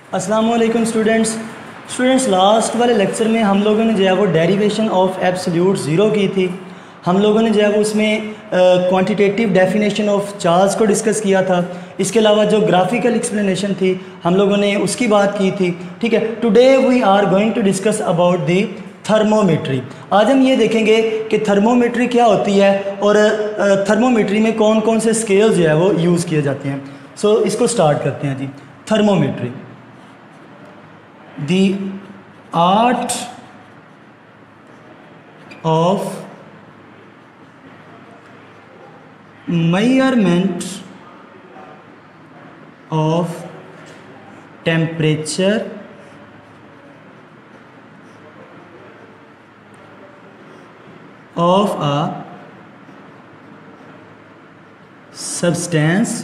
अस्सलाम वालेकुम students last वाले लेक्चर में हम लोगों ने जो है वो डेरिवेशन ऑफ एब्सोल्यूट ज़ीरो की थी। हम लोगों ने जो है वो उसमें क्वांटिटेटिव डेफिनेशन ऑफ चार्ज को डिस्कस किया था। इसके अलावा जो ग्राफिकल एक्सप्लेनेशन थी हम लोगों ने उसकी बात की थी। ठीक है, today we are going to discuss about the thermometry. आज हम ये देखेंगे कि थर्मोमेट्री क्या होती है और थर्मोमेट्री में कौन कौन से स्केल जो है वो यूज़ किए जाते हैं। सो इसको स्टार्ट करते हैं जी। Thermometry, the art of measurement of temperature of a substance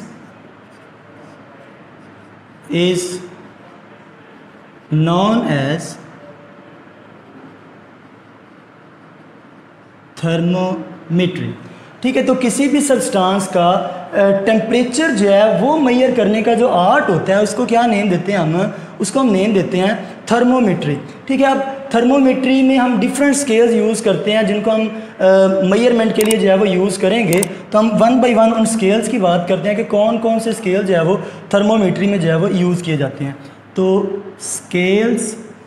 is known as thermometry. ठीक है, तो किसी भी सब्सटेंस का टेम्परेचर जो है वो मेजर करने का जो आर्ट होता है उसको क्या नेम देते हैं उसको हम नेम देते हैं थर्मोमेट्री। ठीक है, अब थर्मोमेट्री में हम डिफरेंट स्केल्स यूज़ करते हैं जिनको हम मेजरमेंट के लिए जो है वो यूज़ करेंगे। तो हम वन बाय वन उन स्केल्स की बात करते हैं कि कौन कौन से स्केल जो है वो थर्मोमेट्री में जो है वो यूज़ किए जाते हैं। तो स्केल्स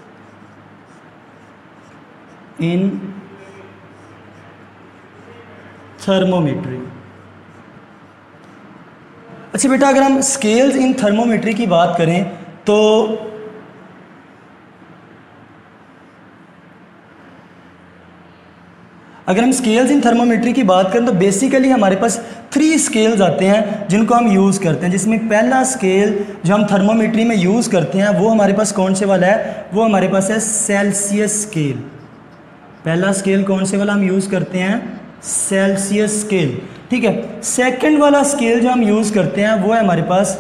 इन थर्मोमेट्री। अच्छा बेटा, अगर हम स्केल्स इन थर्मोमेट्री की बात करें तो अगर हम स्केल्स इन थर्मोमेट्री की बात करें तो बेसिकली हमारे पास 3 स्केल्स आते हैं जिनको हम यूज़ करते हैं, जिसमें पहला स्केल जो हम थर्मोमेट्री में यूज़ करते हैं वो हमारे पास कौन से वाला है, वो हमारे पास है सेल्सियस स्केल। पहला स्केल कौन से वाला हम यूज़ करते हैं, सेल्सियस स्केल। ठीक है, सेकंड वाला स्केल जो हम यूज़ करते हैं वो है हमारे पास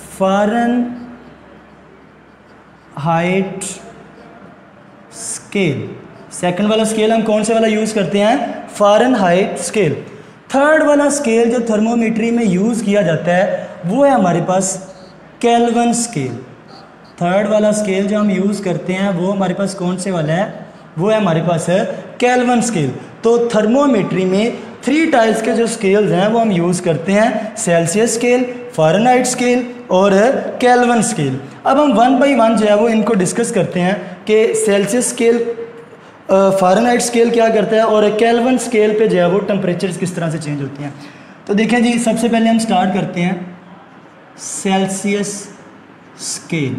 फ़ारेनहाइट स्केल। सेकंड वाला स्केल हम कौन से वाला यूज़ करते हैं, फ़ारेनहाइट स्केल। थर्ड वाला स्केल जो थर्मोमेट्री में यूज़ किया जाता है वो है हमारे पास केल्विन स्केल। थर्ड वाला स्केल जो हम यूज़ करते हैं वो हमारे पास कौन से वाला है, वो है हमारे पास है केल्विन स्केल। तो थर्मोमेट्री में 3 टाइप्स के जो स्केल्स हैं वो हम यूज़ करते हैं, सेल्सियस स्केल, फ़ारेनहाइट स्केल और केल्विन स्केल। अब हम वन बाई वन जो है वो इनको डिस्कस करते हैं कि सेल्सियस स्केल, फ़ारेनहाइट स्केल क्या करता है और केल्विन स्केल पे जो है वो टेम्परेचर्स किस तरह से चेंज होती हैं। तो देखें जी, सबसे पहले हम स्टार्ट करते हैं सेल्सियस स्केल।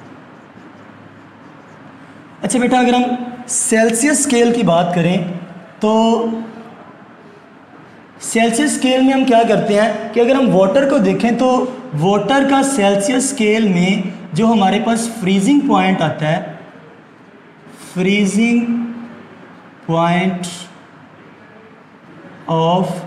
अच्छा बेटा, अगर हम सेल्सियस स्केल की बात करें तो सेल्सियस स्केल में हम क्या करते हैं कि अगर हम वाटर को देखें तो वाटर का सेल्सियस स्केल में जो हमारे पास फ्रीजिंग पॉइंट आता है, फ्रीजिंग पॉइंट ऑफ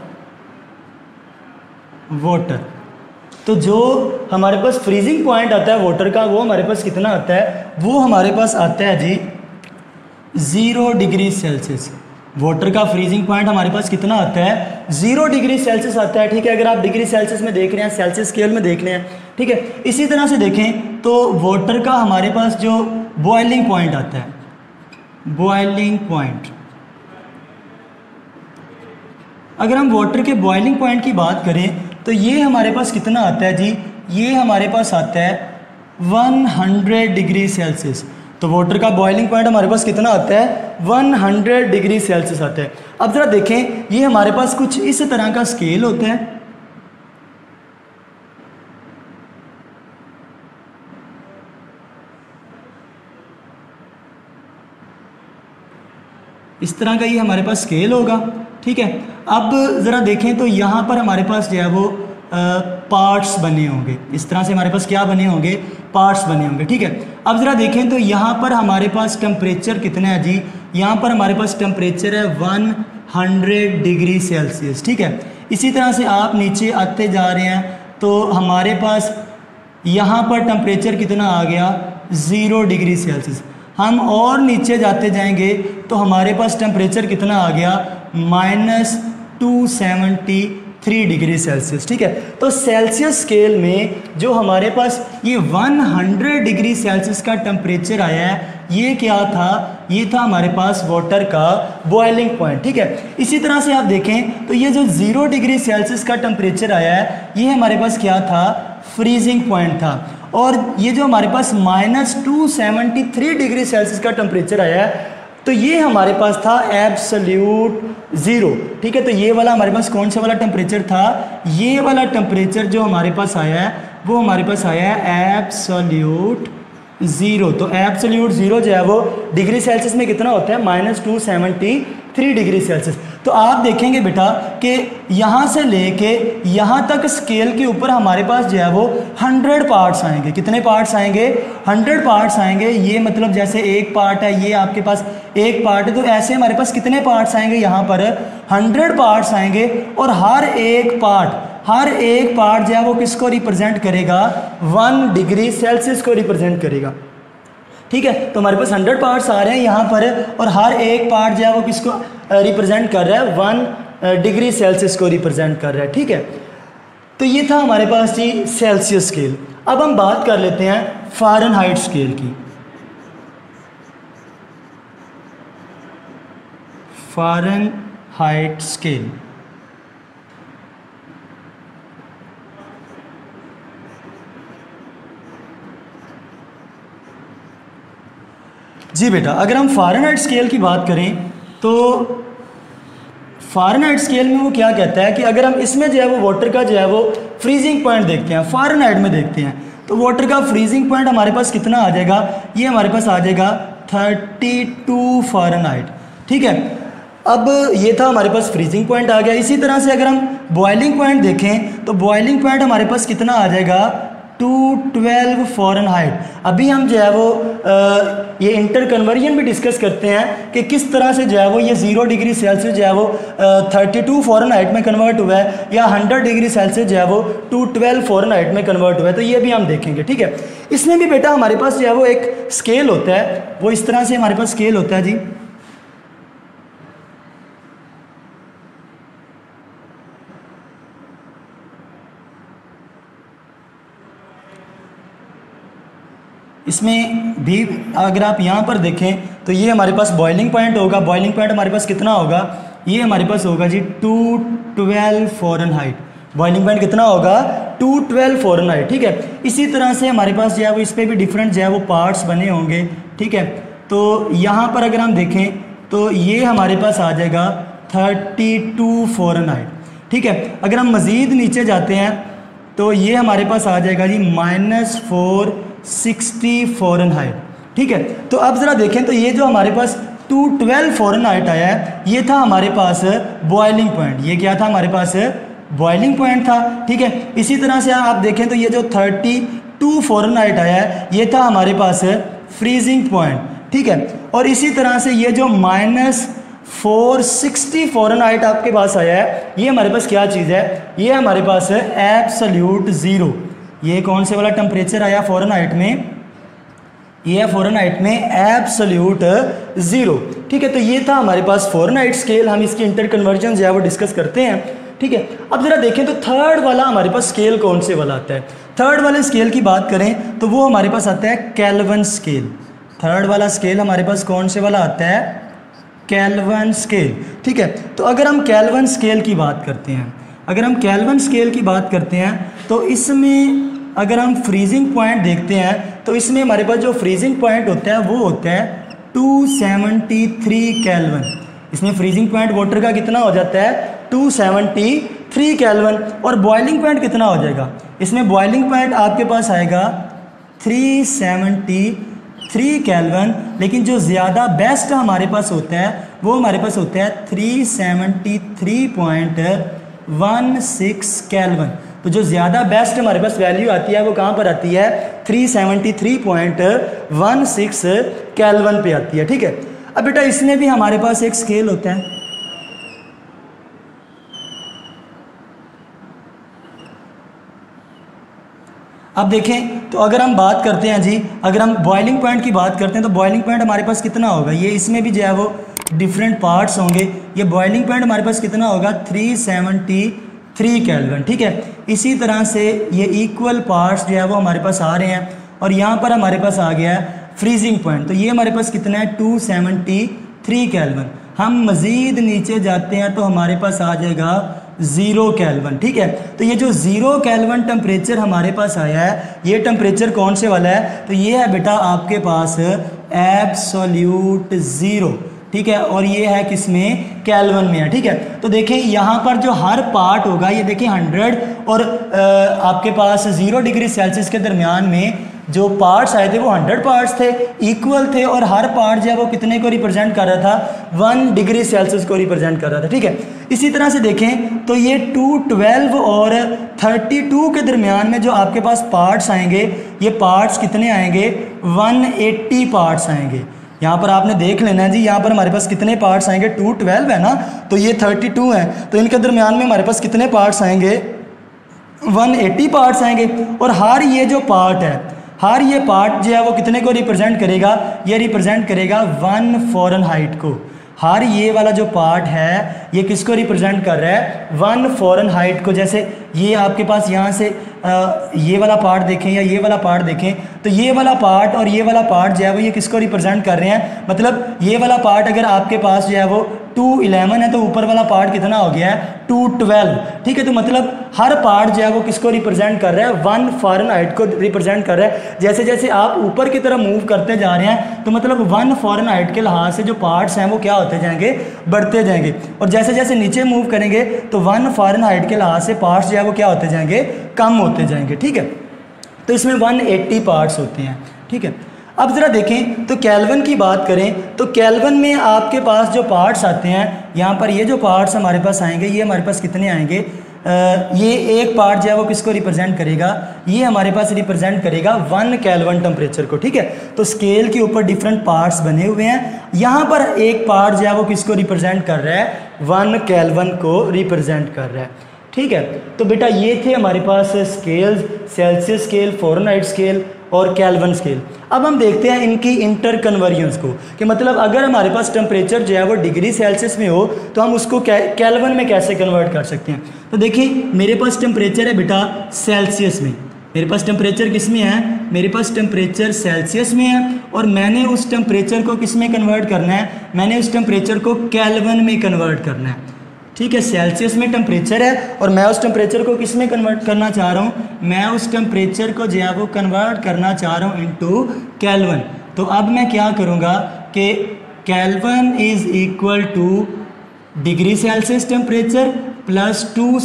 वाटर, तो जो हमारे पास फ्रीजिंग पॉइंट आता है वाटर का वो हमारे पास कितना आता है, वो हमारे पास आता है जी 0 डिग्री सेल्सियस। वाटर का फ्रीजिंग पॉइंट हमारे पास कितना आता है, 0 डिग्री सेल्सियस आता है। ठीक है, अगर आप डिग्री सेल्सियस में देख रहे हैं, सेल्सियस स्केल में देख रहे हैं। ठीक है, इसी तरह से देखें तो वाटर का हमारे पास जो बॉइलिंग पॉइंट आता है, बॉइलिंग पॉइंट, अगर हम वाटर के बॉइलिंग पॉइंट की बात करें तो ये हमारे पास कितना आता है जी, ये हमारे पास आता है 100 डिग्री सेल्सियस। तो वाटर का बॉइलिंग पॉइंट हमारे पास कितना आता है, 100 डिग्री सेल्सियस आता है। अब ज़रा देखें, ये हमारे पास कुछ इस तरह का स्केल होता है। इस तरह का ये हमारे पास स्केल होगा। ठीक है, अब ज़रा देखें तो यहाँ पर हमारे पास जो है वो पार्ट्स बने होंगे। इस तरह से हमारे पास क्या बने होंगे, पार्ट्स बने होंगे। ठीक है, अब ज़रा देखें तो यहाँ पर हमारे पास टेम्परेचर कितना है जी, यहाँ पर हमारे पास टेम्परेचर है 100 डिग्री सेल्सियस। ठीक है, इसी तरह से आप नीचे आते जा रहे हैं तो हमारे पास यहाँ पर टेम्परेचर कितना आ गया, 0 डिग्री सेल्सियस। हम और नीचे जाते जाएंगे तो हमारे पास टेम्परेचर कितना आ गया, -270 डिग्री सेल्सियस। ठीक है, तो सेल्सियस स्केल में जो हमारे पास ये 100 डिग्री सेल्सियस का टेम्परेचर आया है, ये क्या था, ये था हमारे पास वाटर का बॉइलिंग पॉइंट। ठीक है, इसी तरह से आप देखें तो ये जो 0 डिग्री सेल्सियस का टेम्परेचर आया है, ये हमारे पास क्या था, फ्रीजिंग पॉइंट था। और ये जो हमारे पास -273 डिग्री सेल्सियस का टेम्परेचर आया है, तो ये हमारे पास था एब्सोल्यूट ज़ीरो। ठीक है, तो ये वाला हमारे पास कौन सा वाला टेम्परेचर था, ये वाला टेम्परेचर जो हमारे पास आया है वो हमारे पास आया है एब्सोल्यूट ज़ीरो। तो एब्सोल्यूट ज़ीरो जो है वो डिग्री सेल्सियस में कितना होता है, -273 डिग्री सेल्सियस। तो आप देखेंगे बेटा कि यहाँ से लेके यहाँ तक स्केल के ऊपर हमारे पास जो है वो 100 पार्ट्स आएंगे। कितने पार्ट्स आएंगे, 100 पार्ट्स आएंगे। ये मतलब जैसे एक पार्ट है, ये आपके पास एक पार्ट है, तो ऐसे हमारे पास कितने पार्ट्स आएंगे, यहाँ पर 100 पार्ट्स आएंगे। और हर एक पार्ट जो है वो किसको रिप्रेजेंट करेगा, 1 डिग्री सेल्सियस को रिप्रेजेंट करेगा। ठीक है, तो हमारे पास 100 पार्ट्स आ रहे हैं यहाँ पर, और हर एक पार्ट जो है वो किसको रिप्रेजेंट कर रहा है, 1 डिग्री सेल्सियस को रिप्रेजेंट कर रहा है। ठीक है, तो ये था हमारे पास जी सेल्सियस स्केल। अब हम बात कर लेते हैं फ़ारेनहाइट स्केल की। फ़ारेनहाइट स्केल, जी बेटा, अगर हम फ़ारेनहाइट स्केल की बात करें तो फ़ारेनहाइट स्केल में वो क्या कहता है कि अगर हम इसमें जो है वो वाटर का जो है वो फ्रीजिंग पॉइंट देखते हैं, फ़ारेनहाइट में देखते हैं, तो वाटर का फ्रीजिंग पॉइंट हमारे पास कितना आ जाएगा, ये हमारे पास आ जाएगा 32 फ़ारेनहाइट। ठीक है, अब ये था हमारे पास फ्रीजिंग पॉइंट आ गया। इसी तरह से अगर हम बॉइलिंग पॉइंट देखें तो बॉइलिंग पॉइंट हमारे पास कितना आ जाएगा, 212 फ़ारेनहाइट। अभी हम जो है वो ये इंटर कन्वर्जन भी डिस्कस करते हैं कि किस तरह से जो है वो ये 0 डिग्री सेल्सियस जो है वो 32 फ़ारेनहाइट में कन्वर्ट हुआ है, या 100 डिग्री सेल्सियस जो है वो 212 फ़ारेनहाइट में कन्वर्ट हुआ है, तो ये भी हम देखेंगे। ठीक है, इसमें भी बेटा हमारे पास जो है वो एक स्केल होता है, वो इस तरह से हमारे पास स्केल होता है जी। इसमें भी अगर आप यहाँ पर देखें तो ये हमारे पास बॉइलिंग पॉइंट होगा। बॉइलिंग पॉइंट हमारे पास कितना होगा, ये हमारे पास होगा जी 212 फ़ारेनहाइट। बॉइलिंग पॉइंट कितना होगा, 212 फ़ारेनहाइट। ठीक है, इसी तरह से हमारे पास जो है वो इस पर भी डिफरेंट जो है वो पार्ट्स बने होंगे। ठीक है, तो यहाँ पर अगर हम देखें तो ये हमारे पास आ जाएगा 32 फ़ारेनहाइट। ठीक है, अगर हम मज़ीद नीचे जाते हैं तो ये हमारे पास आ जाएगा जी -460 फ़ारेनहाइट। ठीक है, तो अब ज़रा देखें तो ये जो हमारे पास 212 फ़ारेनहाइट आया है, ये था हमारे पास बॉइलिंग पॉइंट। ये क्या था, हमारे पास बॉइलिंग पॉइंट था। ठीक है, इसी तरह से आप देखें तो ये जो 32 फ़ारेनहाइट आया है, ये था हमारे पास फ्रीजिंग पॉइंट। ठीक है, और इसी तरह से ये जो -460 फ़ारेनहाइट आपके पास आया है, ये हमारे पास क्या चीज़ है, ये हमारे पास है एब्सोल्यूट ज़ीरो। ये कौन से वाला टेम्परेचर आया फ़ारेनहाइट में, ये है फ़ारेनहाइट में एब्सोल्यूट ज़ीरो। ठीक है, तो ये था हमारे पास फ़ारेनहाइट स्केल। हम इसकी इंटर कन्वर्जन जो है वो डिस्कस करते हैं। ठीक है, अब ज़रा देखें तो थर्ड वाला हमारे पास स्केल कौन से वाला आता है। थर्ड वाले स्केल की बात करें तो वो हमारे पास आता है केल्विन स्केल। थर्ड वाला स्केल हमारे पास कौन से वाला आता है, केल्विन स्केल। ठीक है, तो अगर हम केल्विन स्केल की बात करते हैं, अगर हम केल्विन स्केल की बात करते हैं तो इसमें अगर हम फ्रीजिंग पॉइंट देखते हैं तो इसमें हमारे पास जो फ्रीजिंग पॉइंट होता है वो होता है 273 केल्विन। इसमें फ्रीजिंग पॉइंट वाटर का कितना हो जाता है, 273 केल्विन। और बॉइलिंग पॉइंट कितना हो जाएगा, इसमें बॉइलिंग पॉइंट आपके पास आएगा 373 केल्विन। लेकिन जो ज़्यादा बेस्ट हमारे पास होता है वो हमारे पास होता है 373.16 केल्विन। तो जो ज़्यादा बेस्ट हमारे पास वैल्यू आती है वो कहाँ पर आती है, 373.16 केल्विन पे आती है। ठीक है, अब बेटा इसमें भी हमारे पास एक स्केल होता है। अब देखें तो अगर हम बात करते हैं जी, अगर हम बॉइलिंग पॉइंट की बात करते हैं तो बॉइलिंग पॉइंट हमारे पास कितना होगा, ये इसमें भी जो है वो डिफरेंट पार्ट्स होंगे। ये बॉइलिंग पॉइंट हमारे पास कितना होगा, 3 केल्विन, ठीक है। इसी तरह से ये इक्वल पार्ट्स जो है वो हमारे पास आ रहे हैं और यहाँ पर हमारे पास आ गया है फ्रीजिंग पॉइंट। तो ये हमारे पास कितना है 273 केल्विन। हम मज़ीद नीचे जाते हैं तो हमारे पास आ जाएगा 0 केल्विन, ठीक है। तो ये जो 0 केल्विन टेम्परेचर हमारे पास आया है, ये टेम्परेचर कौन से वाला है? तो ये है बेटा आपके पास एब्सोल्यूट ज़ीरो, ठीक है। और ये है किसमें? केल्विन में है, ठीक है। तो देखें यहाँ पर जो हर पार्ट होगा, ये देखिए 100 और आपके पास 0 डिग्री सेल्सियस के दरमियान में जो पार्ट्स आए थे वो 100 पार्ट्स थे, इक्वल थे, और हर पार्ट जो है वो कितने को रिप्रेजेंट कर रहा था? 1 डिग्री सेल्सियस को रिप्रेजेंट कर रहा था, ठीक है। इसी तरह से देखें तो ये 212 और 32 के दरमियान में जो आपके पास पार्ट्स आएंगे, ये पार्ट्स कितने आएंगे? 180 पार्ट्स आएंगे। यहाँ पर आपने देख लेना है जी, यहाँ पर हमारे पास कितने पार्ट्स आएंगे? 212 है ना, तो ये 32 है, तो इनके दरमियान में हमारे पास कितने पार्ट्स आएंगे? 180 पार्ट्स आएंगे। और हर ये जो पार्ट है, हर ये पार्ट जो है वो कितने को रिप्रेजेंट करेगा? ये रिप्रेजेंट करेगा 1 फ़ारेनहाइट को। हर ये वाला जो पार्ट है ये किसको रिप्रेजेंट कर रहा है? 1 फ़ारेनहाइट को। जैसे ये आपके पास यहाँ से ये वाला पार्ट देखें या ये वाला पार्ट देखें, तो ये वाला पार्ट और ये वाला पार्ट जो है वो ये किसको रिप्रेजेंट कर रहे हैं? मतलब ये वाला पार्ट अगर आपके पास जो है वो 211 है तो ऊपर वाला पार्ट कितना हो गया है? 212, ठीक है। तो मतलब हर पार्ट जो है वो किसको रिप्रेजेंट कर रहा है? 1 फ़ारेनहाइट को रिप्रेजेंट कर रहा है। जैसे जैसे आप ऊपर की तरफ मूव करते जा रहे हैं तो मतलब 1 फ़ारेनहाइट के लिहाज से जो पार्ट्स हैं वो क्या होते जाएंगे? बढ़ते जाएंगे। और जैसे जैसे नीचे मूव करेंगे तो 1 फ़ारेनहाइट के लिहाज से पार्ट्स जो है वो क्या होते जाएंगे? कम होते जाएंगे, ठीक है। तो इसमें 180 पार्ट्स होते हैं, ठीक है। अब ज़रा देखें तो केल्विन की बात करें तो केल्विन में आपके पास जो पार्ट्स आते हैं, यहाँ पर ये जो पार्ट्स हमारे पास आएंगे, ये हमारे पास कितने आएंगे? ये एक पार्ट जो है वो किसको रिप्रेजेंट करेगा? ये हमारे पास रिप्रेजेंट करेगा 1 केल्विन टेम्परेचर को, ठीक है। तो स्केल के ऊपर डिफरेंट पार्ट्स बने हुए हैं। यहाँ पर एक पार्ट जो है वो किसको रिप्रेजेंट कर रहा है? 1 केल्विन को रिप्रेजेंट कर रहा है, ठीक है। तो बेटा ये थे हमारे पास scales, Celsius scale, Fahrenheit scale और केल्विन स्केल। अब हम देखते हैं इनकी इंटर कन्वर्जन्स को, कि मतलब अगर हमारे पास टेम्परेचर जो है वो डिग्री सेल्सियस में हो तो हम उसको केल्विन में कैसे कन्वर्ट कर सकते हैं। तो देखिए मेरे पास टेम्परेचर है बेटा सेल्सियस में, मेरे पास टेम्परेचर किस में है? मेरे पास टेम्परेचर सेल्सियस में है, और मैंने उस टेम्परेचर को किस में कन्वर्ट करना है? मैंने उस टेम्परेचर को केल्विन में कन्वर्ट करना है, ठीक है। सेल्सियस में टेम्परेचर है और मैं उस टेम्परेचर को किस में कन्वर्ट करना चाह रहा हूँ? मैं उस टेम्परेचर को जो है वो कन्वर्ट करना चाह रहा हूँ इनटू केल्विन। तो अब मैं क्या करूँगा कि Kelvin is equal to degree Celsius temperature plus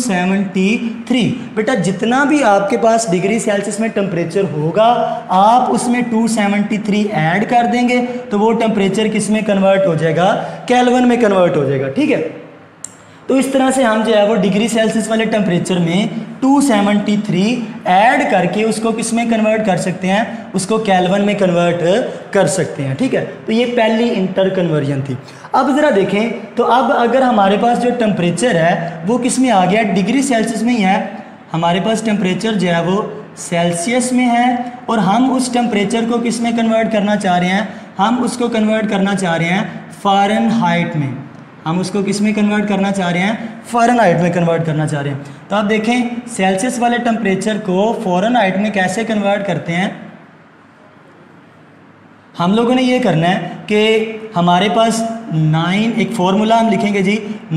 273। बेटा जितना भी आपके पास डिग्री सेल्सियस में टेम्परेचर होगा आप उसमें 273 ऐड कर देंगे तो वो टेम्परेचर किस में कन्वर्ट हो जाएगा? केल्विन में कन्वर्ट हो जाएगा, ठीक है। तो इस तरह से हम जो है वो डिग्री सेल्सियस वाले टेम्परेचर में 273 ऐड करके उसको किस में कन्वर्ट कर सकते हैं? उसको केल्विन में कन्वर्ट कर सकते हैं, ठीक है। तो ये पहली इंटर कन्वर्जन थी। अब ज़रा देखें तो अब अगर हमारे पास जो टेम्परेचर है वो किस में आ गया? डिग्री सेल्सियस में ही है। हमारे पास टेम्परेचर जो है वो सेल्सियस में है और हम उस टेम्परेचर को किस में कन्वर्ट करना चाह रहे हैं? हम उसको कन्वर्ट करना चाह रहे हैं फ़ारेनहाइट में। हम उसको किस में कन्वर्ट करना चाह रहे हैं? फ़ारेनहाइट में कन्वर्ट करना चाह रहे हैं। तो आप देखें सेल्सियस वाले टेम्परेचर को फ़ारेनहाइट में कैसे कन्वर्ट करते हैं? हम लोगों ने ये करना है कि हमारे पास 9, एक फॉर्मूला हम लिखेंगे जी,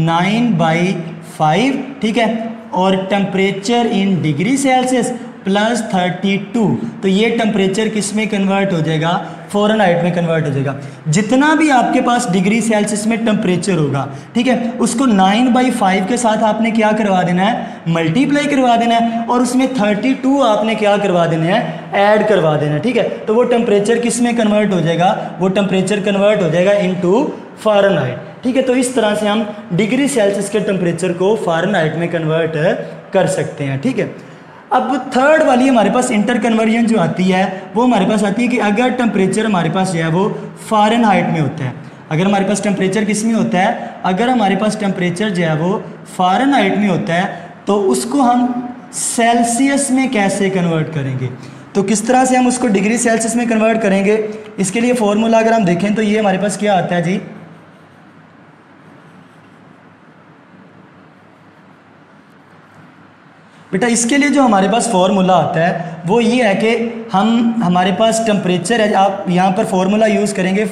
9/5, ठीक है, और temperature in degree Celsius plus 32। तो ये टेम्परेचर किस में कन्वर्ट हो जाएगा? फ़ारेनहाइट में कन्वर्ट हो जाएगा। जितना भी आपके पास डिग्री सेल्सियस में टेम्परेचर होगा, ठीक है, उसको 9/5 के साथ आपने क्या करवा देना है? मल्टीप्लाई करवा देना है, और उसमें 32 आपने क्या करवा देना है? ऐड करवा देना है, ठीक है। तो वो टेम्परेचर किस में कन्वर्ट हो जाएगा? वो टेम्परेचर कन्वर्ट हो जाएगा इनटू फ़ारेनहाइट, ठीक है। तो इस तरह से हम डिग्री सेल्सियस के टेम्परेचर को फ़ारेनहाइट में कन्वर्ट कर सकते हैं, ठीक है। अब थर्ड वाली हमारे पास इंटर कन्वर्जन जो आती है वो हमारे पास आती है कि अगर टेम्परेचर हमारे पास जो है वो फ़ारेनहाइट में होता है, अगर हमारे पास टेम्परेचर किस में होता है? अगर हमारे पास टेम्परेचर जो है वो फ़ारेनहाइट में होता है तो उसको हम सेल्सियस में कैसे कन्वर्ट करेंगे? तो किस तरह से हम उसको डिग्री सेल्सियस में कन्वर्ट करेंगे? इसके लिए फॉर्मूला अगर हम देखें तो ये हमारे पास क्या आता है जी? बेटा इसके लिए जो हमारे पास फॉर्मूला आता है वो ये है कि हमारे पास टेम्परेचर है, आप यहाँ पर फॉर्मूला यूज़ करेंगे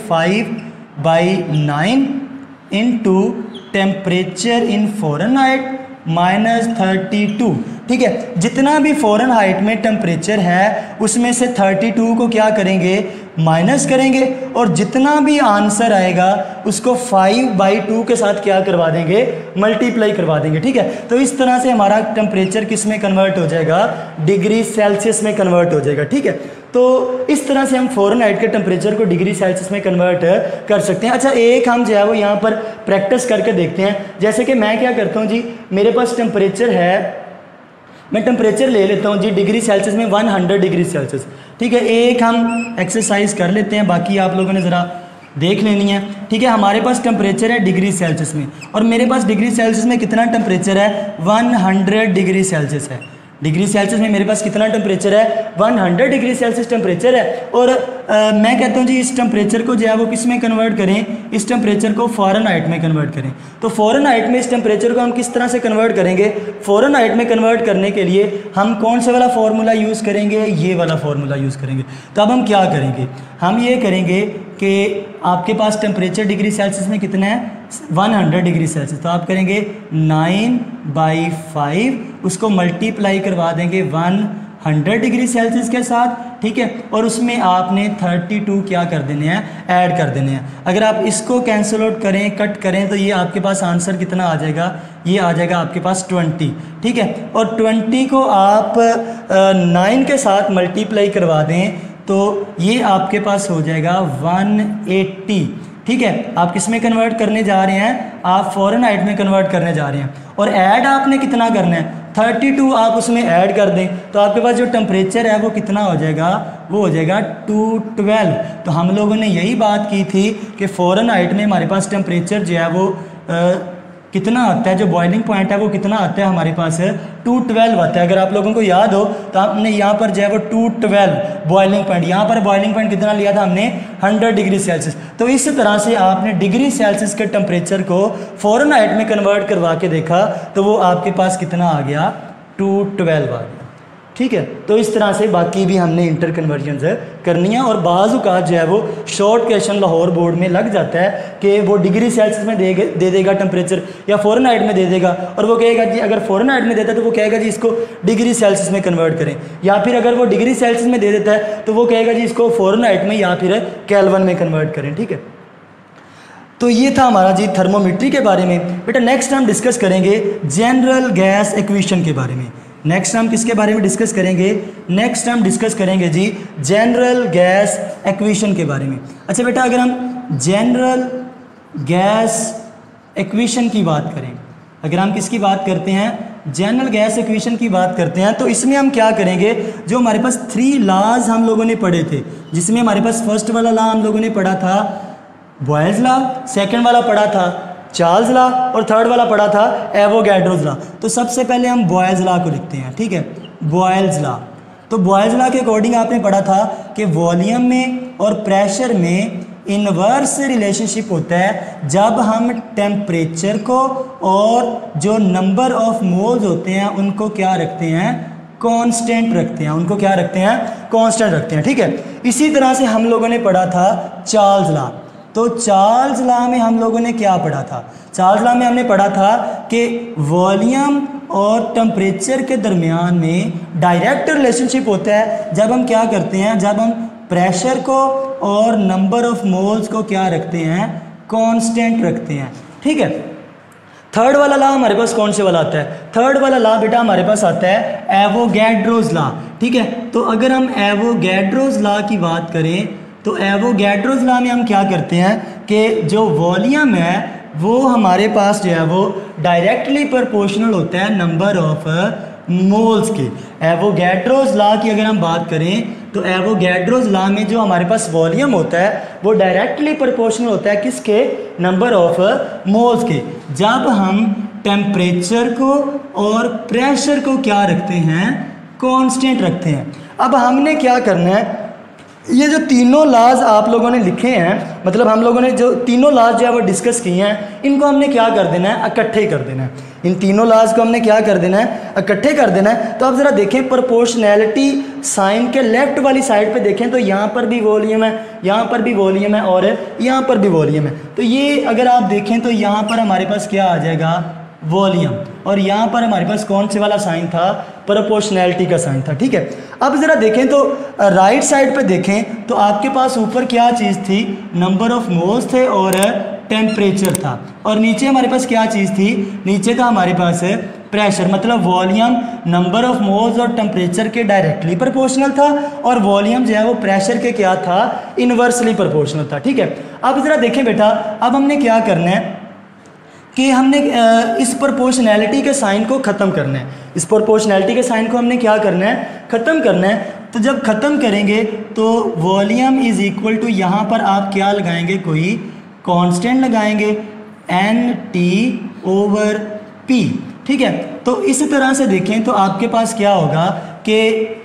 5/9 इंटू टेम्परेचर इन फ़ारेनहाइट -32। ठीक है, जितना भी फ़ारेनहाइट में टेम्परेचर है उसमें से 32 को क्या करेंगे, माइनस करेंगे, और जितना भी आंसर आएगा उसको 5/2 के साथ क्या करवा देंगे, मल्टीप्लाई करवा देंगे। ठीक है, तो इस तरह से हमारा टेम्परेचर किस में कन्वर्ट हो जाएगा, डिग्री सेल्सियस में कन्वर्ट हो जाएगा। ठीक है, तो इस तरह से हम फ़ारेनहाइट के टेम्परेचर को डिग्री सेल्सियस में कन्वर्ट कर सकते हैं। अच्छा, एक हम जो है वो यहाँ पर प्रैक्टिस करके देखते हैं। जैसे कि मैं क्या करता हूँ जी, मेरे पास टेम्परेचर है, मैं टेम्परेचर ले लेता हूँ जी डिग्री सेल्सियस में 100 डिग्री सेल्सियस। ठीक है, एक हम एक्सरसाइज कर लेते हैं, बाकी आप लोगों ने ज़रा देख लेनी है। ठीक है, हमारे पास टेम्परेचर है डिग्री सेल्सियस में, और मेरे पास डिग्री सेल्सियस में कितना टेम्परेचर है, 100 डिग्री सेल्सियस है। डिग्री सेल्सियस में मेरे पास कितना टेम्परेचर है, 100 डिग्री सेल्सियस टेम्परेचर है। और मैं कहता हूँ जी इस टेम्परेचर को जो है वो किस में कन्वर्ट करें, इस टेम्परेचर को फ़ारेनहाइट में कन्वर्ट करें। तो फ़ारेनहाइट में इस टेम्परेचर को हम किस तरह से कन्वर्ट करेंगे, फ़ारेनहाइट में कन्वर्ट करने के लिए हम कौन से वाला फार्मूला यूज़ करेंगे, ये वाला फार्मूला यूज़ करेंगे। तो अब हम क्या करेंगे, हम ये करेंगे कि आपके पास टेम्परेचर डिग्री सेल्सियस में कितना है, 100 डिग्री सेल्सियस, तो आप करेंगे 9/5, उसको मल्टीप्लाई करवा देंगे 100 डिग्री सेल्सियस के साथ। ठीक है, और उसमें आपने 32 क्या कर देने हैं, ऐड कर देने हैं। अगर आप इसको कैंसिल आउट करें, कट करें, तो ये आपके पास आंसर कितना आ जाएगा, ये आ जाएगा आपके पास 20। ठीक है, और 20 को आप 9 के साथ मल्टीप्लाई करवा दें तो ये आपके पास हो जाएगा 180। ठीक है, आप किस में कन्वर्ट करने जा रहे हैं, आप फ़ारेनहाइट में कन्वर्ट करने जा रहे हैं। और ऐड आपने कितना करना है, 32 आप उसमें ऐड कर दें तो आपके पास जो टेम्परेचर है वो कितना हो जाएगा, वो हो जाएगा 212। तो हम लोगों ने यही बात की थी कि फ़ारेनहाइट में हमारे पास टेम्परेचर जो है वो कितना आता है, जो बॉइलिंग पॉइंट है वो कितना आता है हमारे पास, 212 आता है। अगर आप लोगों को याद हो तो आपने यहाँ पर जो है वो 212 बॉइलिंग पॉइंट, यहाँ पर बॉइलिंग पॉइंट कितना लिया था हमने, 100 डिग्री सेल्सियस। तो इस तरह से आपने डिग्री सेल्सियस के टेम्परेचर को फ़ारेनहाइट में कन्वर्ट करवा के देखा तो वो आपके पास कितना आ गया, 212 आ गया। ठीक है, तो इस तरह से बाकी भी हमने इंटर कन्वर्जन करनी है। और बाज़ औक़ात जो है वो शॉर्ट क्वेश्चन लाहौर बोर्ड में लग जाता है कि वो डिग्री सेल्सियस में दे देगा टेम्परेचर, या फ़ारेनहाइट में दे देगा, और वो कहेगा जी अगर फ़ारेनहाइट में देता है तो वो कहेगा जी इसको डिग्री सेल्सियस में कन्वर्ट करें, या फिर अगर वो डिग्री सेल्सियस में दे देता है तो वो कहेगा जी इसको फ़ारेनहाइट में या फिर केल्विन में कन्वर्ट करें। ठीक है, तो ये था हमारा जी थर्मोमीट्री के बारे में। बेटा नेक्स्ट हम डिस्कस करेंगे जनरल गैस इक्वेशन के बारे में। नेक्स्ट हम किसके बारे में डिस्कस करेंगे, नेक्स्ट हम डिस्कस करेंगे जी जनरल गैस इक्वेशन के बारे में। अच्छा बेटा, अगर हम जनरल गैस इक्वेशन की बात करें, अगर हम किसकी बात करते हैं, जनरल गैस इक्वेशन की बात करते हैं, तो इसमें हम क्या करेंगे, जो हमारे पास 3 लॉज हम लोगों ने पढ़े थे, जिसमें हमारे पास फर्स्ट वाला लॉ हम लोगों ने पढ़ा था बॉयल्स लॉ, सेकेंड वाला पढ़ा था चार्ल्स लॉ, और थर्ड वाला पढ़ा था एवोगैड्रोस लॉ। तो सबसे पहले हम बॉयल्स लॉ को लिखते हैं। ठीक है, बॉयल्स लॉ। तो बॉयल्स लॉ के अकॉर्डिंग आपने पढ़ा था कि वॉल्यूम में और प्रेशर में इनवर्स रिलेशनशिप होता है जब हम टेम्परेचर को और जो नंबर ऑफ मोल्स होते हैं उनको क्या रखते हैं, कांस्टेंट रखते हैं, उनको क्या रखते हैं, कांस्टेंट रखते हैं। ठीक है, इसी तरह से हम लोगों ने पढ़ा था चार्ल्स लॉ। तो चार्ल्स लॉ में हम लोगों ने क्या पढ़ा था, चार्ल्स लॉ में हमने पढ़ा था कि वॉल्यूम और टेम्परेचर के दरमियान में डायरेक्ट रिलेशनशिप होता है जब हम क्या करते हैं, जब हम प्रेशर को और नंबर ऑफ मोल्स को क्या रखते हैं, कांस्टेंट रखते हैं। ठीक है, थर्ड वाला लॉ हमारे पास कौन से वाला आता है, थर्ड वाला लॉ बेटा हमारे पास आता है एवोगैड्रोस लॉ। ठीक है, तो अगर हम एवोगैड्रोस लॉ की बात करें तो एवोगैड्रोस लॉ में हम क्या करते हैं कि जो वॉल्यूम है वो हमारे पास जो है वो डायरेक्टली प्रोपोर्शनल होता है नंबर ऑफ मोल्स के। एवोगैड्रोस लॉ की अगर हम बात करें तो एवोगैड्रोस लॉ में जो हमारे पास वॉल्यूम होता है वो डायरेक्टली प्रोपोर्शनल होता है किसके, नंबर ऑफ मोल्स के, जब हम टेम्परेचर को और प्रेशर को क्या रखते हैं, कांस्टेंट रखते हैं। अब हमने क्या करना है, ये जो तीनों लॉज आप लोगों ने लिखे हैं, मतलब हम लोगों ने जो तीनों लॉज जो है वो डिस्कस किए हैं, इनको हमने क्या कर देना है, इकट्ठे कर देना है। इन तीनों लॉज को हमने क्या कर देना है, इकट्ठे कर देना है। तो आप ज़रा देखें प्रोपोर्शनैलिटी साइन के लेफ्ट वाली साइड पे देखें तो यहाँ पर भी वॉल्यूम है, यहाँ पर भी वॉल्यूम है और यहाँ पर भी वॉल्यूम है। तो ये अगर आप देखें तो यहाँ पर हमारे पास क्या आ जाएगा, वॉल्यूम, और यहाँ पर हमारे पास कौन से वाला साइन था, प्रोपोर्शनैलिटी का साइन था। ठीक है, अब ज़रा देखें तो राइट साइड पे देखें तो आपके पास ऊपर क्या चीज़ थी, नंबर ऑफ मोल्स थे और टेम्परेचर था, और नीचे हमारे पास क्या चीज़ थी, नीचे था हमारे पास प्रेशर, मतलब वॉल्यूम नंबर ऑफ मोल्स और टेम्परेचर के डायरेक्टली प्रोपोर्शनल था और वॉल्यूम जो है वो प्रेशर के क्या था, इन्वर्सली प्रोपोर्शनल था। ठीक है, अब ज़रा देखें बेटा, अब हमने क्या करना है कि हमने इस प्रोपोर्शनैलिटी के साइन को ख़त्म करना है, इस प्रोपोर्शनैलिटी के साइन को हमने क्या करना है, ख़त्म करना है। तो जब ख़त्म करेंगे तो वॉल्यूम इज़ इक्वल टू, यहाँ पर आप क्या लगाएंगे, कोई कांस्टेंट लगाएंगे, एन टी ओवर पी। ठीक है, तो इस तरह से देखें तो आपके पास क्या होगा कि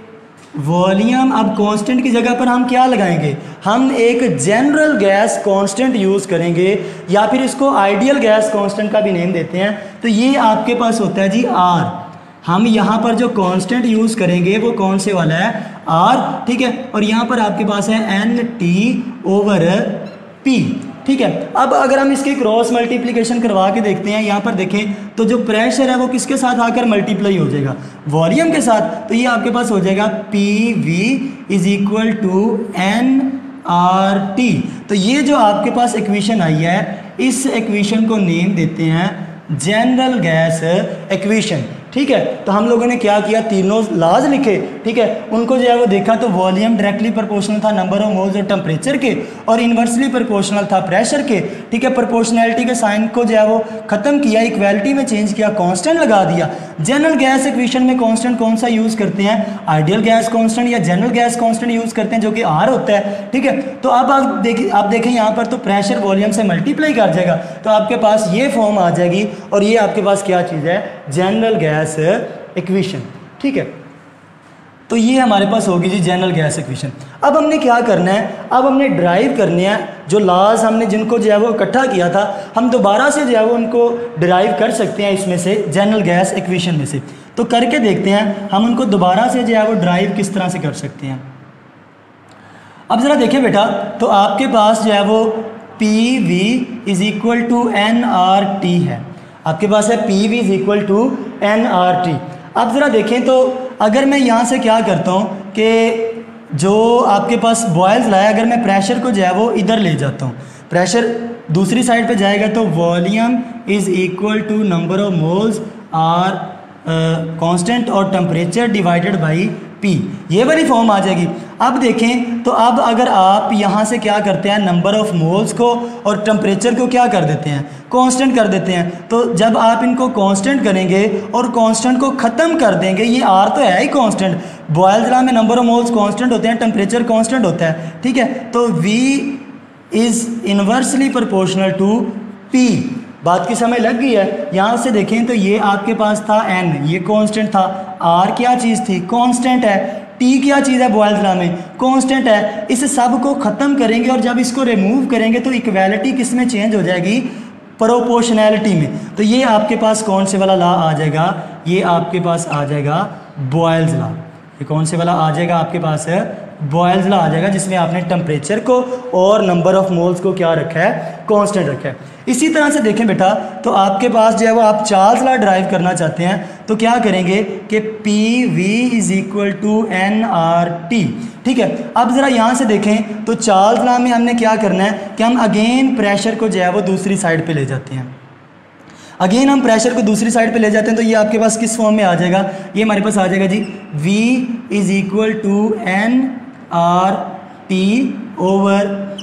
वॉल्यूम, अब कांस्टेंट की जगह पर हम क्या लगाएंगे, हम एक जनरल गैस कांस्टेंट यूज़ करेंगे, या फिर इसको आइडियल गैस कांस्टेंट का भी नेम देते हैं। तो ये आपके पास होता है जी आर। हम यहाँ पर जो कांस्टेंट यूज़ करेंगे वो कौन से वाला है, आर। ठीक है, और यहाँ पर आपके पास है एन टी ओवर पी। ठीक है, अब अगर हम इसकी क्रॉस मल्टीप्लिकेशन करवा के देखते हैं, यहाँ पर देखें तो जो प्रेशर है वो किसके साथ आकर मल्टीप्लाई हो जाएगा, वॉल्यूम के साथ। तो ये आपके पास हो जाएगा P V is equal to n R T. तो ये जो आपके पास इक्वेशन आई है, इस इक्वेशन को नेम देते हैं जनरल गैस इक्वेशन। ठीक है, तो हम लोगों ने क्या किया, तीनों लॉज लिखे। ठीक है, उनको जो है वो देखा तो वॉल्यूम डायरेक्टली प्रोपोर्शनल था नंबर ऑफ मोल्स और टेम्परेचर के, और इन्वर्सली प्रोपोर्शनल था प्रेशर के। ठीक है, प्रोपोर्शनैलिटी के साइन को जो है वो खत्म किया, इक्वालिटी में चेंज किया, कांस्टेंट लगा दिया। जनरल गैस इक्वेशन में कांस्टेंट कौन सा यूज़ करते हैं, आइडियल गैस कांस्टेंट या जनरल गैस कांस्टेंट यूज़ करते हैं, जो कि आर होता है। ठीक है, तो अब आप देखें यहाँ पर तो प्रेशर वॉल्यूम से मल्टीप्लाई कर जाएगा, तो आपके पास ये फॉर्म आ जाएगी, और ये आपके पास क्या चीज़ है, जनरल गैस इक्वेशन। ठीक है, तो ये हमारे पास होगी जी जनरल गैस इक्वेशन। अब हमने क्या करना है, अब हमने ड्राइव करनी है जो लॉज हमने जिनको जो है वो इकट्ठा किया था, हम दोबारा से जो है वो उनको ड्राइव कर सकते हैं इसमें से, जनरल गैस इक्वेशन में से। तो करके देखते हैं हम उनको दोबारा से जो है वो ड्राइव किस तरह से कर सकते हैं। अब ज़रा देखें बेटा, तो आपके पास जो है वो P V is equal to n R T है, आपके पास है P V is equal to n R T. अब ज़रा देखें तो अगर मैं यहाँ से क्या करता हूँ कि जो आपके पास बॉयल्स लाया, अगर मैं प्रेशर को जो है वो इधर ले जाता हूँ, प्रेशर दूसरी साइड पे जाएगा, तो volume is equal to number of moles R constant और टेम्परेचर डिवाइडेड बाई पी, ये वाली फॉर्म आ जाएगी। अब देखें तो अब अगर आप यहाँ से क्या करते हैं, नंबर ऑफ मोल्स को और टेम्परेचर को क्या कर देते हैं, कांस्टेंट कर देते हैं। तो जब आप इनको कांस्टेंट करेंगे और कांस्टेंट को ख़त्म कर देंगे, ये आर तो है ही कांस्टेंट, बॉयल्स लॉ में नंबर ऑफ मोल्स कांस्टेंट होते हैं, टेम्परेचर कांस्टेंट होता है। ठीक है, तो V is inversely proportional to P। बात की समझ लग गई है। यहाँ से देखें तो ये आपके पास था n, ये कांस्टेंट था, r क्या चीज़ थी, कांस्टेंट है, t क्या चीज़ है बॉयल्स लॉ में, कांस्टेंट है। इस सब को ख़त्म करेंगे और जब इसको रिमूव करेंगे तो इक्वालिटी किस में चेंज हो जाएगी, प्रोपोर्शनैलिटी में। तो ये आपके पास कौन से वाला लॉ आ जाएगा, ये आपके पास आ जाएगा बॉयल्स लॉ। ये कौन से वाला आ जाएगा आपके पास है, बॉयल्स लॉ आ जाएगा, जिसमें आपने टेम्परेचर को और नंबर ऑफ मोल्स को क्या रखा है, कांस्टेंट रखा है। इसी तरह से देखें बेटा, तो आपके पास जो है वो आप चार्ल्स लॉ ड्राइव करना चाहते हैं तो क्या करेंगे कि P V is equal to n R T. ठीक है, अब ज़रा यहाँ से देखें तो चार्ल्स लॉ में हमने क्या करना है कि हम अगेन प्रेशर को जो है वो दूसरी साइड पे ले जाते हैं, अगेन हम प्रेशर को दूसरी साइड पे ले जाते हैं। तो ये आपके पास किस फॉर्म में आ जाएगा, ये हमारे पास आ जाएगा जी V is equal to n R T over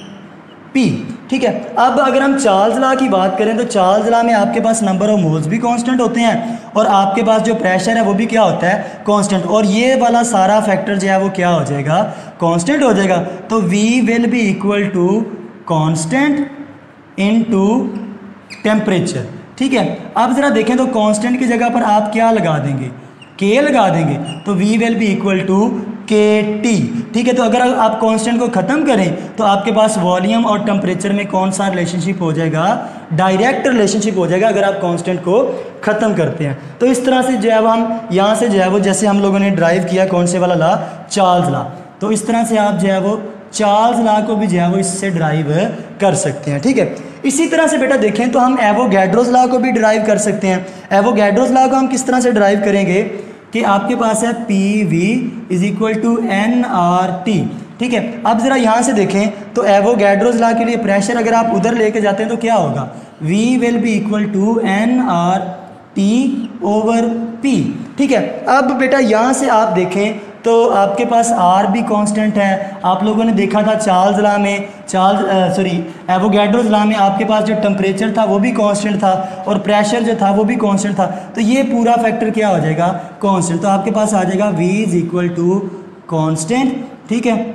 P। ठीक है, अब अगर हम चार्ल्स लॉ की बात करें तो चार्ल्स लॉ में आपके पास नंबर ऑफ मोल्स भी कांस्टेंट होते हैं और आपके पास जो प्रेशर है वो भी क्या होता है, कांस्टेंट, और ये वाला सारा फैक्टर जो है वो क्या हो जाएगा, कांस्टेंट हो जाएगा। तो V will be equal to constant into temperature. ठीक है, अब ज़रा देखें तो कांस्टेंट की जगह पर आप क्या लगा देंगे, K लगा देंगे, तो V will be equal to KT। ठीक है, तो अगर आप कांस्टेंट को ख़त्म करें तो आपके पास वॉल्यूम और टेम्परेचर में कौन सा रिलेशनशिप हो जाएगा, डायरेक्ट रिलेशनशिप हो जाएगा अगर आप कांस्टेंट को ख़त्म करते हैं। तो इस तरह से जो है वो हम यहाँ से जो है वो जैसे हम लोगों ने ड्राइव किया कौन से वाला लॉ, चार्ल्स लॉ, तो इस तरह से आप जो है वो चार्ल्स लॉ को भी जो है वो इससे ड्राइव कर सकते हैं। ठीक है, इसी तरह से बेटा देखें तो हम एवोगैड्रोस लॉ को भी ड्राइव कर सकते हैं। एवोगैड्रोस लॉ को हम किस तरह से ड्राइव करेंगे कि आपके पास है PV is equal to nRT। ठीक है, अब ज़रा यहाँ से देखें तो एवोगैड्रोस लॉ के लिए प्रेशर अगर आप उधर लेके जाते हैं तो क्या होगा, V will be equal to nRT over P। ठीक है, अब बेटा यहाँ से आप देखें तो आपके पास R भी कांस्टेंट है। आप लोगों ने देखा था चार्ल्स लॉ में, एवोगैड्रोस लॉ में आपके पास जो टेम्परेचर था वो भी कांस्टेंट था और प्रेशर जो था वो भी कांस्टेंट था। तो ये पूरा फैक्टर क्या हो जाएगा, कांस्टेंट। तो आपके पास आ जाएगा V is equal to constant, ठीक है,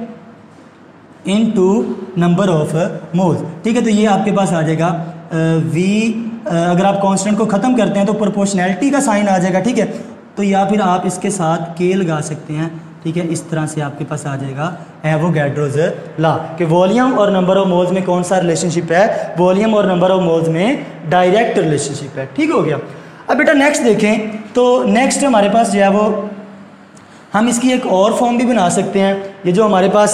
इनटू नंबर ऑफ मोल्स। ठीक है, तो ये आपके पास आ जाएगा V, अगर आप कांस्टेंट को ख़त्म करते हैं तो प्रोपोर्शनैलिटी का साइन आ जाएगा। ठीक है, तो या फिर आप इसके साथ K लगा सकते हैं। ठीक है, इस तरह से आपके पास आ जाएगा एवोगैड्रोस लॉ कि वॉल्यूम और नंबर ऑफ मोल्स में कौन सा रिलेशनशिप है, वॉल्यूम और नंबर ऑफ मोल्स में डायरेक्ट रिलेशनशिप है। ठीक हो गया। अब बेटा नेक्स्ट देखें तो नेक्स्ट हमारे पास जो है वो हम इसकी एक और फॉर्म भी बना सकते हैं। ये जो हमारे पास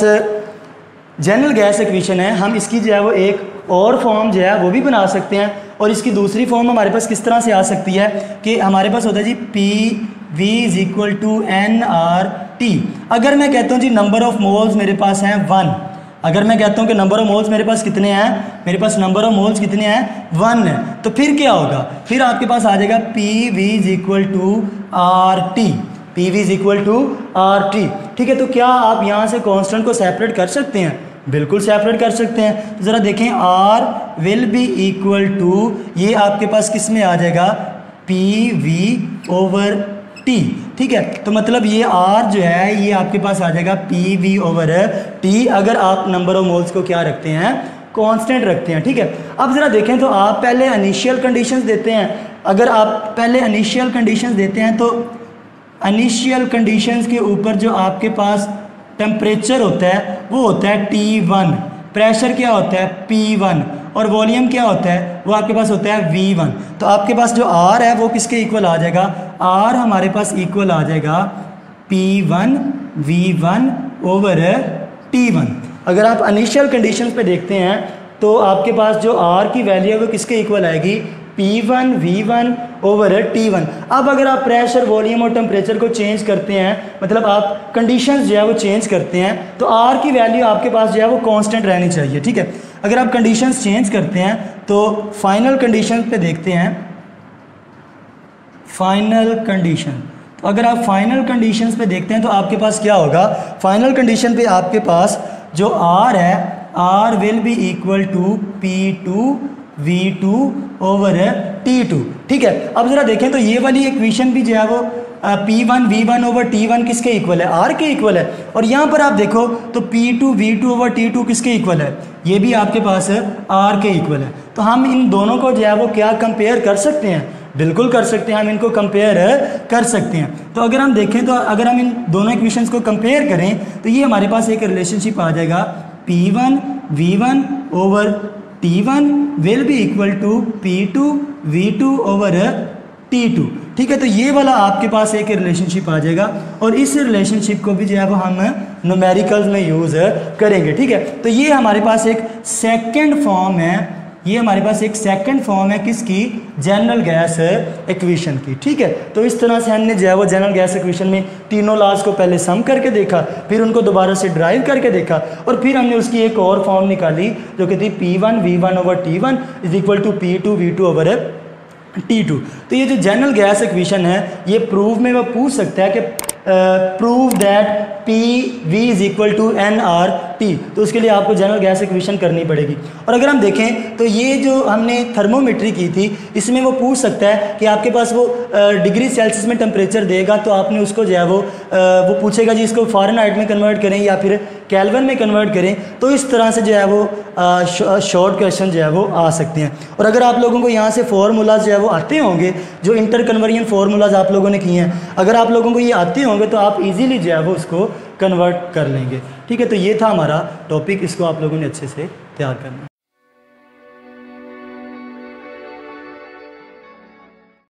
जनरल गैस इक्वेशन है, हम इसकी जो है वो एक और फॉर्म जो है वो भी बना सकते हैं। और इसकी दूसरी फॉर्म हमारे पास किस तरह से आ सकती है कि हमारे पास होता है जी PV is equal to nRT। अगर मैं कहता हूँ जी नंबर ऑफ मोल्स मेरे पास हैं 1, अगर मैं कहता हूँ कि नंबर ऑफ मोल्स मेरे पास कितने हैं, मेरे पास नंबर ऑफ मोल्स कितने हैं 1 है, तो फिर क्या होगा, फिर आपके पास आ जाएगा PV is equal to RT। PV is equal to RT। ठीक है, तो क्या आप यहाँ से कांस्टेंट को सेपरेट कर सकते हैं, बिल्कुल सेपरेट कर सकते हैं। तो ज़रा देखें R will be equal to, ये आपके पास किस में आ जाएगा, PV ओवर T। ठीक है, तो मतलब ये R जो है ये आपके पास आ जाएगा PV ओवर T अगर आप नंबर ऑफ मोल्स को क्या रखते हैं, कांस्टेंट रखते हैं। ठीक है, अब ज़रा देखें तो आप पहले इनिशियल कंडीशंस देते हैं। अगर आप पहले इनिशियल कंडीशंस देते हैं तो इनिशियल कंडीशंस के ऊपर जो आपके पास टेम्परेचर होता है वो होता है T1, प्रेशर क्या होता है P1 और वॉल्यूम क्या होता है वो आपके पास होता है V1। तो आपके पास जो R है वो किसके इक्वल आ जाएगा, R हमारे पास इक्वल आ जाएगा P1 V1 ओवर T1। अगर आप इनिशियल कंडीशंस पे देखते हैं तो आपके पास जो R की वैल्यू है वो किसके इक्वल आएगी, P1 V1 ओवर T1। अब अगर आप प्रेशर वॉल्यूम और टेम्परेचर को चेंज करते हैं, मतलब आप कंडीशंस जो है वो चेंज करते हैं, तो R की वैल्यू आपके पास जो है वो कांस्टेंट रहनी चाहिए। ठीक है, अगर आप कंडीशंस चेंज करते हैं तो फाइनल कंडीशन पे देखते हैं, फाइनल कंडीशन, तो अगर आप फाइनल कंडीशंस पे देखते हैं तो आपके पास क्या होगा, फाइनल कंडीशन पे आपके पास जो R है R will be equal to P2 V2 over T2। ठीक है, अब ज़रा देखें तो ये वाली इक्वेशन भी जो है वो P1 V1 ओवर T1 किसके इक्वल है, R के इक्वल है। और यहाँ पर आप देखो तो P2 V2 ओवर T2 किसके इक्वल है, ये भी आपके पास R के इक्वल है। तो हम इन दोनों को जो है वो क्या कंपेयर कर सकते हैं, बिल्कुल कर सकते हैं, हम इनको कंपेयर कर सकते हैं। तो अगर हम देखें तो अगर हम इन दोनों इक्वेशंस को कंपेयर करें तो ये हमारे पास एक रिलेशनशिप आ जाएगा, P1 V1 over T1 will be equal to P2 V2 over T2। ठीक है, तो ये वाला आपके पास एक रिलेशनशिप आ जाएगा और इस रिलेशनशिप को भी जो है वो हम न्यूमेरिकल्स में यूज़ करेंगे। ठीक है, तो ये हमारे पास एक सेकंड फॉर्म है, ये हमारे पास एक सेकंड फॉर्म है किसकी, जनरल गैस इक्वेशन की। ठीक है, तो इस तरह से हमने जो है वो जनरल गैस इक्वेशन में तीनों लॉज को पहले सम करके देखा, फिर उनको दोबारा से ड्राइव करके देखा और फिर हमने उसकी एक और फॉर्म निकाली जो कि थी P1 V1 over T1 is equal to P2 V2 over T2। तो ये जो जनरल गैस इक्वेशन है ये प्रूफ में वो पूछ सकता है कि prove that PV is equal to nRT, तो उसके लिए आपको जनरल गैस इक्वेशन करनी पड़ेगी। और अगर हम देखें तो ये जो हमने थर्मोमेट्री की थी इसमें वो पूछ सकता है कि आपके पास वो डिग्री सेल्सियस में टेम्परेचर देगा तो आपने उसको जो है वो पूछेगा जी इसको फ़ारेनहाइट में कन्वर्ट करें या फिर केल्विन में कन्वर्ट करें। तो इस तरह से जो है वो शॉर्ट क्वेश्चन जो है वो आ सकते हैं। और अगर आप लोगों को यहाँ से फार्मूलाज जो है वो आते होंगे, जो इंटर कन्वर्जन फार्मूलाज आप लोगों ने किए हैं, अगर आप लोगों को ये आते होंगे तो आप इजीली जो है वो उसको कन्वर्ट कर लेंगे। ठीक है, तो ये था हमारा टॉपिक, इसको आप लोगों ने अच्छे से तैयार करना है।